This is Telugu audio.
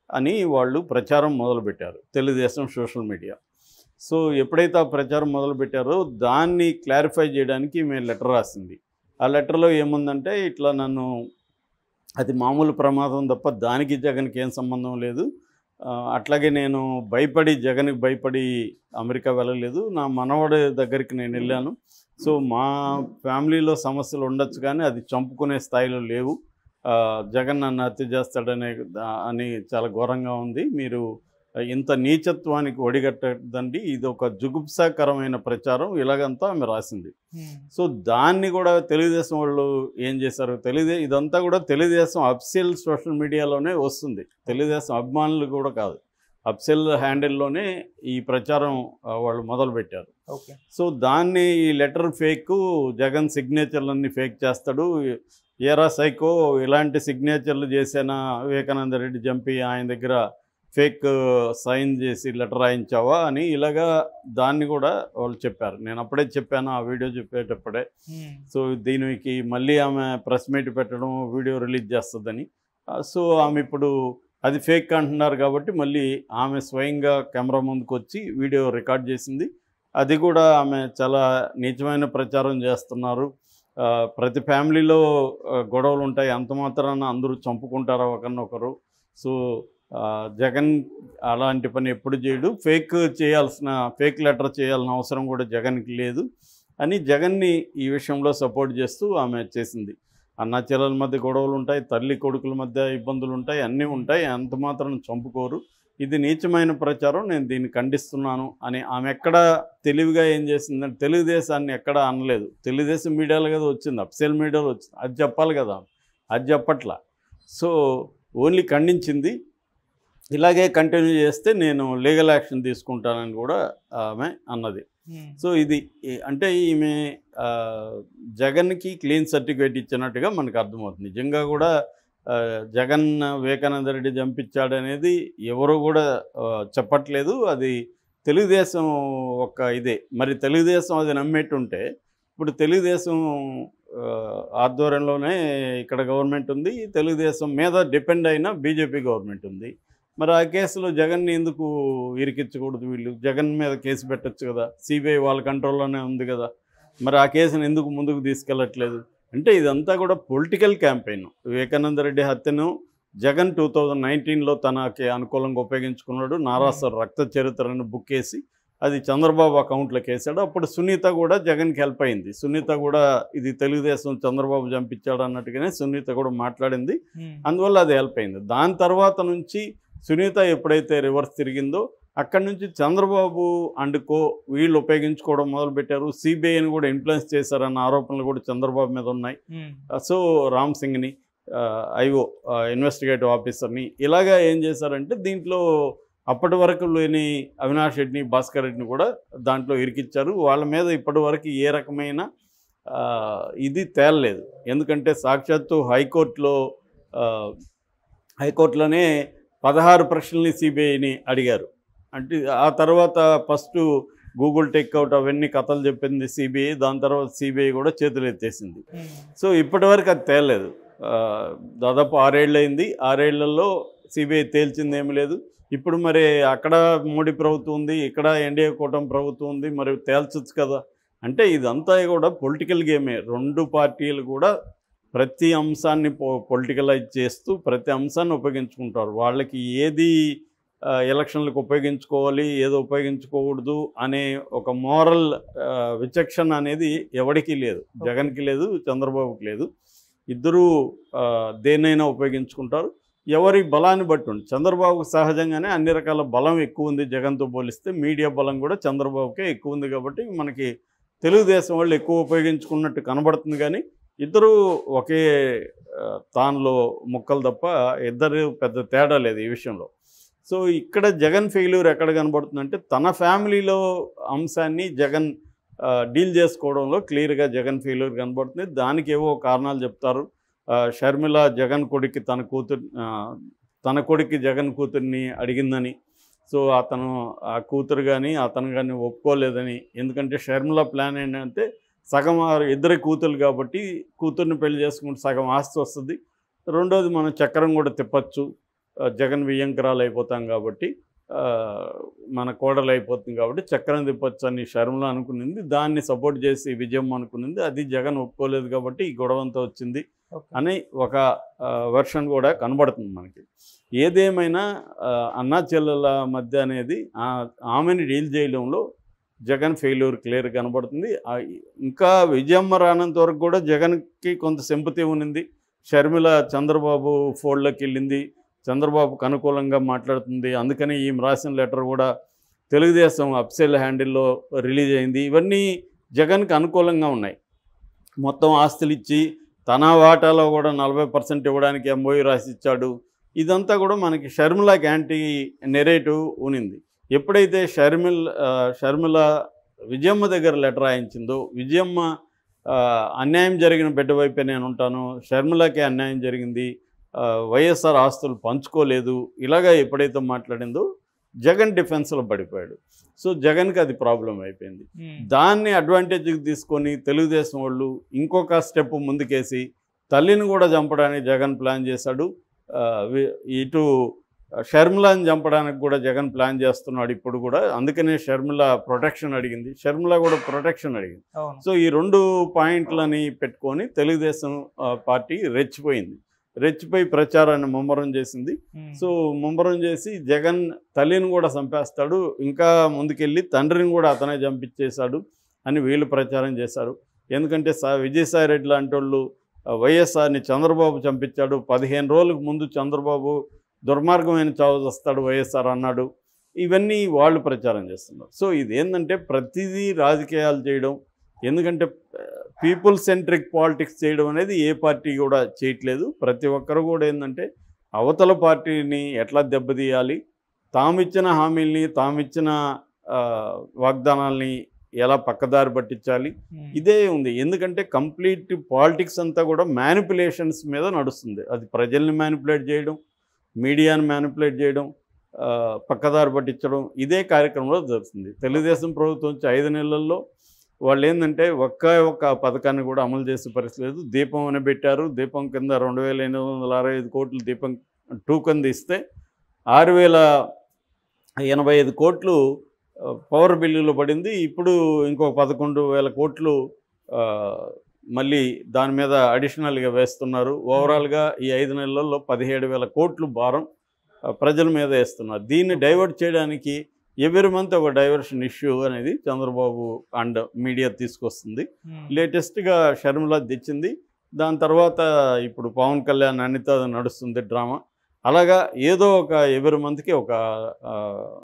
అని వాళ్ళు ప్రచారం మొదలుపెట్టారు తెలుగుదేశం సోషల్ మీడియా. సో ఎప్పుడైతే ఆ ప్రచారం మొదలుపెట్టారో దాన్ని క్లారిఫై చేయడానికి మేము లెటర్ రాసింది. ఆ లెటర్లో ఏముందంటే ఇట్లా నన్ను అది మామూలు ప్రమాదం తప్ప దానికి జగన్కి ఏం సంబంధం లేదు, అట్లాగే నేను జగన్కి భయపడి అమెరికా వెళ్ళలేదు, నా మనవడి దగ్గరికి నేను వెళ్ళాను. సో మా ఫ్యామిలీలో సమస్యలు ఉండొచ్చు కానీ అది చంపుకునే స్థాయిలో లేవు, జగన్ నన్ను హత్య చేస్తాడనే అని చాలా ఘోరంగా ఉంది, మీరు ఇంత నీచత్వానికి ఒడిగట్టదండి, ఇది ఒక జుగుప్సాకరమైన ప్రచారం, ఇలాగంతా ఆమె రాసింది. సో దాన్ని కూడా తెలుగుదేశం వాళ్ళు ఏం చేశారు, ఇదంతా కూడా తెలుగుదేశం అఫీషియల్ సోషల్ మీడియాలోనే వస్తుంది, తెలుగుదేశం అభిమానులు కూడా కాదు, అఫీషియల్ హ్యాండిల్లోనే ఈ ప్రచారం వాళ్ళు మొదలుపెట్టారు. సో దాన్ని ఈ లెటర్ ఫేక్, జగన్ సిగ్నేచర్లన్నీ ఫేక్ చేస్తాడు, ఏరా సైకో ఇలాంటి సిగ్నేచర్లు చేసిన వివేకానంద రెడ్డి చంపి ఆయన దగ్గర ఫేక్ సైన్ చేసి లెటర్ రాయించావా అని ఇలాగా దాన్ని కూడా వాళ్ళు చెప్పారు. నేను అప్పుడే చెప్పాను ఆ వీడియో చెప్పేటప్పుడే. సో దీనికి మళ్ళీ ఆమె ప్రెస్ మీట్ పెట్టడం, వీడియో రిలీజ్ చేస్తుందని. సో ఆమె ఇప్పుడు అది ఫేక్ అంటున్నారు కాబట్టి మళ్ళీ ఆమె స్వయంగా కెమెరా ముందుకు వచ్చి వీడియో రికార్డ్ చేసింది. అది కూడా ఆమె చాలా నిజమైన ప్రచారం చేస్తున్నారు, ప్రతి ఫ్యామిలీలో గొడవలు ఉంటాయి, అంత మాత్రాన అందరూ చంపుకుంటారా ఒకరినొకరు, సో జగన్ అలాంటి పని ఎప్పుడు చేయడు, ఫేక్ లెటర్ చేయాల్సిన అవసరం కూడా జగన్కి లేదు అని జగన్ని ఈ విషయంలో సపోర్ట్ చేస్తూ ఆమె చేసింది. అన్న చెల్లెల మధ్య గొడవలు ఉంటాయి, తల్లి కొడుకుల మధ్య ఇబ్బందులు ఉంటాయి, అన్నీ ఉంటాయి, అంత మాత్రం చంపుకోరు, ఇది నీచమైన ప్రచారం, నేను దీన్ని ఖండిస్తున్నాను అని ఆమె ఎక్కడ తెలివిగా ఏం చేసిందంటే తెలుగుదేశాన్ని ఎక్కడా అనలేదు, తెలుగుదేశం మీడియాలో కదా వచ్చింది, అఫీషియల్ మీడియాలో వచ్చింది, అది చెప్పాలి కదా, అది చెప్పట్లా. సో ఓన్లీ ఖండించింది, ఇలాగే కంటిన్యూ చేస్తే నేను లీగల్ యాక్షన్ తీసుకుంటానని కూడా ఆమె అన్నది. సో ఇది అంటే ఈమె జగన్కి క్లీన్ సర్టిఫికేట్ ఇచ్చినట్టుగా మనకు అర్థమవుతుంది. నిజంగా కూడా జగన్ వివేకానంద రెడ్డి చంపించాడనేది ఎవరు కూడా చెప్పట్లేదు, అది తెలుగుదేశం ఒక ఇదే. మరి తెలుగుదేశం అది నమ్మేట్టుంటే ఇప్పుడు తెలుగుదేశం ఆధ్వర్యంలోనే ఇక్కడ గవర్నమెంట్ ఉంది, తెలుగుదేశం మీద డిపెండ్ అయిన బీజేపీ గవర్నమెంట్ ఉంది, మరి ఆ కేసులో జగన్ని ఎందుకు ఇరికించకూడదు, వీళ్ళు జగన్ మీద కేసు పెట్టచ్చు కదా, సిబిఐ వాళ్ళ కంట్రోల్లోనే ఉంది కదా, మరి ఆ కేసును ఎందుకు ముందుకు తీసుకెళ్ళట్లేదు అంటే ఇదంతా కూడా పొలిటికల్ క్యాంపెయిన్. వివేకానంద రెడ్డి హత్యను జగన్ 2019లో తనకి అనుకూలంగా ఉపయోగించుకున్నాడు, నారాసర్ రక్త చరిత్రను బుక్ చేసి అది చంద్రబాబు అకౌంట్లోకి వేసాడు. అప్పుడు సునీత కూడా జగన్కి హెల్ప్ అయింది, సునీత కూడా ఇది తెలుగుదేశం చంద్రబాబు చంపించాడు అన్నట్టుగానే సునీత కూడా మాట్లాడింది, అందువల్ల అది హెల్ప్ అయింది. దాని తర్వాత నుంచి సునీత ఎప్పుడైతే రివర్స్ తిరిగిందో అక్కడి నుంచి చంద్రబాబు అండ్ వీళ్ళు ఉపయోగించుకోవడం మొదలుపెట్టారు, సిబిఐని కూడా ఇన్ఫ్లుయెన్స్ చేశారన్న ఆరోపణలు కూడా చంద్రబాబు మీద ఉన్నాయి. సో రామ్ సింగ్ని ఐఓ ఇన్వెస్టిగేటివ్ ఆఫీసర్ని ఇలాగా ఏం చేశారంటే దీంట్లో అప్పటి వరకు లేని అవినాష్ రెడ్డిని, భాస్కర్ రెడ్డిని కూడా దాంట్లో ఇరికిచ్చారు. వాళ్ళ మీద ఇప్పటి వరకు ఏ రకమైన ఇది తేలలేదు, ఎందుకంటే సాక్షాత్తు హైకోర్టులోనే 16 ప్రశ్నల్ని సిబిఐని అడిగారు. అంటే ఆ తర్వాత ఫస్ట్ గూగుల్ టేక్అవుట్ అవన్నీ కథలు చెప్పింది సిబిఐ, దాని తర్వాత సిబిఐ కూడా చేతులు ఎత్తేసింది. సో ఇప్పటివరకు అది తేలలేదు, దాదాపు 6 ఏళ్ళు అయింది, 6 ఏళ్లలో సిబిఐ తేల్చింది ఏమీ లేదు. ఇప్పుడు మరి అక్కడ మోడీ ప్రభుత్వం ఉంది, ఇక్కడ ఎన్డీఏ కూటమి ప్రభుత్వం ఉంది, మరి తేల్చొచ్చు కదా. అంటే ఇదంతా కూడా పొలిటికల్ గేమే, రెండు పార్టీలు కూడా ప్రతి అంశాన్ని పొలిటికలైజ్ చేస్తూ ప్రతి అంశాన్ని ఉపయోగించుకుంటారు. వాళ్ళకి ఏది ఎలక్షన్లకు ఉపయోగించుకోవాలి, ఏదో ఉపయోగించుకోకూడదు అనే ఒక మోరల్ విచక్షణ అనేది ఎవరికి లేదు, జగన్కి లేదు, చంద్రబాబుకి లేదు. ఇద్దరూ దేన్నైనా ఉపయోగించుకుంటారు, ఎవరి బలాన్ని బట్టి ఉంది. చంద్రబాబుకు సహజంగానే అన్ని రకాల బలం ఎక్కువ ఉంది, జగన్తో పోలిస్తే మీడియా బలం కూడా చంద్రబాబుకే ఎక్కువ ఉంది. కాబట్టి మనకి తెలుగుదేశం వాళ్ళు ఎక్కువ ఉపయోగించుకున్నట్టు కనబడుతుంది, కానీ ఇద్దరు ఒకే తానులో ముక్కలు తప్ప ఇద్దరు పెద్ద తేడా లేదు ఈ విషయంలో. సో ఇక్కడ జగన్ ఫెయిల్యూర్ ఎక్కడ కనబడుతుందంటే తన ఫ్యామిలీలో అంశాన్ని జగన్ డీల్ చేసుకోవడంలో క్లియర్గా జగన్ ఫెయిల్యూర్ కనబడుతుంది. దానికి ఏవో కారణాలు చెప్తారు. షర్మిల జగన్ కొడుక్కి తన కొడుక్కి జగన్ కూతుర్ని అడిగిందని, సో ఆ కూతురు కానీ అతను కానీ ఒప్పుకోలేదని. ఎందుకంటే షర్మిల ప్లాన్ ఏంటంటే సగం ఇద్దరి కూతురు కాబట్టి కూతుర్ని పెళ్లి చేసుకుంటే సగం ఆస్తి వస్తుంది, రెండోది మనం చక్రం కూడా తిప్పచ్చు, జగన్ వియ్యంకరాలు అయిపోతాం కాబట్టి మన కోడలు అయిపోతుంది కాబట్టి చక్రం తిప్పొచ్చు అని షర్మిల అనుకునింది. దాన్ని సపోర్ట్ చేసి విజయమ్మ అనుకునింది. అది జగన్ ఒప్పుకోలేదు కాబట్టి ఈ గొడవంతా వచ్చింది అని ఒక వెర్షన్ కూడా కనబడుతుంది మనకి. ఏదేమైనా అన్నా చెల్లెల మధ్య అనేది ఆమెని డీల్ చేయడంలో జగన్ ఫెయిల్యూర్ క్లియర్ కనబడుతుంది. ఇంకా విజయమ్మ రానంత వరకు కూడా జగన్కి కొంత సింపతి ఉన్నింది. షర్మిల చంద్రబాబు ఫోల్డ్లోకి వెళ్ళింది, చంద్రబాబుకు అనుకూలంగా మాట్లాడుతుంది. అందుకని ఈమె రాసిన లెటర్ కూడా తెలుగుదేశం అప్సెల్ హ్యాండిల్లో రిలీజ్ అయింది. ఇవన్నీ జగన్కి అనుకూలంగా ఉన్నాయి. మొత్తం ఆస్తులు ఇచ్చి తన వాటాలో కూడా 40% ఇవ్వడానికి ఎంఓయూ రాసి ఇచ్చాడు. ఇదంతా కూడా మనకి షర్మిలకి యాంటీ నెరేటివ్ ఉనింది. ఎప్పుడైతే షర్మిల విజయమ్మ దగ్గర లెటర్ రాయించిందో, విజయమ్మ అన్యాయం జరిగిన బిడ్డ వైపే నేను ఉంటాను, షర్మిలకే అన్యాయం జరిగింది, వైఎస్ఆర్ ఆస్తులు పంచుకోలేదు, ఇలాగా ఎప్పుడైతే మాట్లాడిందో జగన్ డిఫెన్స్లో పడిపోయాడు. సో జగన్కి అది ప్రాబ్లం అయిపోయింది. దాన్ని అడ్వాంటేజ్కి తీసుకొని తెలుగుదేశం వాళ్ళు ఇంకొక స్టెప్ ముందుకేసి తల్లిని కూడా చంపడానికి జగన్ ప్లాన్ చేశాడు. ఇటు షర్మిలాని చంపడానికి కూడా జగన్ ప్లాన్ చేస్తున్నాడు ఇప్పుడు కూడా. అందుకనే షర్మిల ప్రొటెక్షన్ అడిగింది, షర్మిల కూడా ప్రొటెక్షన్ అడిగింది. సో ఈ 2 పాయింట్లని పెట్టుకొని తెలుగుదేశం పార్టీ రెచ్చిపోయి ప్రచారాన్ని ముమ్మరం చేసింది. సో ముమ్మరం చేసి జగన్ తల్లిని కూడా చంపేస్తాడు, ఇంకా ముందుకెళ్ళి తండ్రిని కూడా అతనే చంపించేశాడు అని వీళ్ళు ప్రచారం చేశారు. ఎందుకంటే విజయసాయి రెడ్డి లాంటి వాళ్ళు వైఎస్ఆర్ని చంద్రబాబు చంపించాడు, 15 రోజులకు ముందు చంద్రబాబు దుర్మార్గమైన చావు వస్తాడు వైఎస్ఆర్ అన్నాడు. ఇవన్నీ వాళ్ళు ప్రచారం చేస్తున్నారు. సో ఇదేంటంటే ప్రతిదీ రాజకీయాలు చేయడం, ఎందుకంటే పీపుల్ సెంట్రిక్ పాలిటిక్స్ చేయడం అనేది ఏ పార్టీ కూడా చేయట్లేదు. ప్రతి ఒక్కరు కూడా ఏంటంటే అవతల పార్టీని ఎట్లా దెబ్బతీయాలి, తామిచ్చిన హామీల్ని తామిచ్చిన వాగ్దానాల్ని ఎలా పక్కదారి పట్టించాలి, ఇదే ఉంది. ఎందుకంటే కంప్లీట్ పాలిటిక్స్ అంతా కూడా మ్యానిపులేషన్స్ మీద నడుస్తుంది. అది ప్రజల్ని మ్యానిపులేట్ చేయడం, మీడియాని మ్యానిపులేట్ చేయడం, పక్కదారి పట్టించడం, ఇదే కార్యక్రమంలో జరుగుతుంది. తెలుగుదేశం ప్రభుత్వం వచ్చి 5 నెలల్లో వాళ్ళు ఏంటంటే ఒక్క పథకాన్ని కూడా అమలు చేసే పరిస్థితి లేదు. దీపం అని పెట్టారు, దీపం కింద 2865 కోట్లు దీపం 2 కింద ఇస్తే 6085 కోట్లు పవర్ బిల్లులో పడింది. ఇప్పుడు ఇంకో 11,000 కోట్లు మళ్ళీ దాని మీద అడిషనల్గా వేస్తున్నారు. ఓవరాల్గా ఈ 5 నెలల్లో 17,000 కోట్లు భారం ప్రజల మీద వేస్తున్నారు. దీన్ని డైవర్ట్ చేయడానికి ఎవ్రీ మంత్ ఒక డైవర్షన్ ఇష్యూ అనేది చంద్రబాబు అండ్ మీడియా తీసుకొస్తుంది. లేటెస్ట్గా షర్మిల తెచ్చింది. దాని తర్వాత ఇప్పుడు పవన్ కళ్యాణ్ అనిత నడుస్తుంది డ్రామా. అలాగా ఏదో ఒక ఎవ్రీ మంత్కి ఒక